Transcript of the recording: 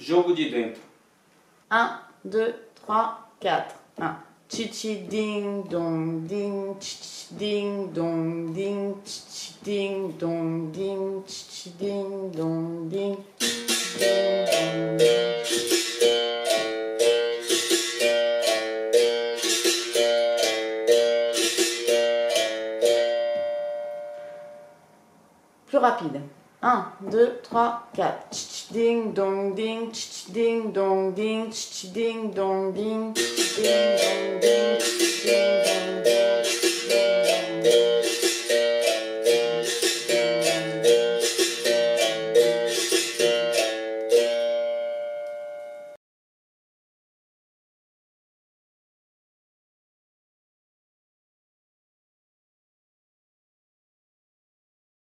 Jogo de dentro. 1, 2, 3, 4. 1. Tchi ding dong ding, tchi ding dong ding, tchi ding dong ding, tchi ding dong ding, ding dong ding. Plus rapide. 1, 2, 3, 4. Tch ding dong ding, tch ding dong ding, tch ding dong ding, ding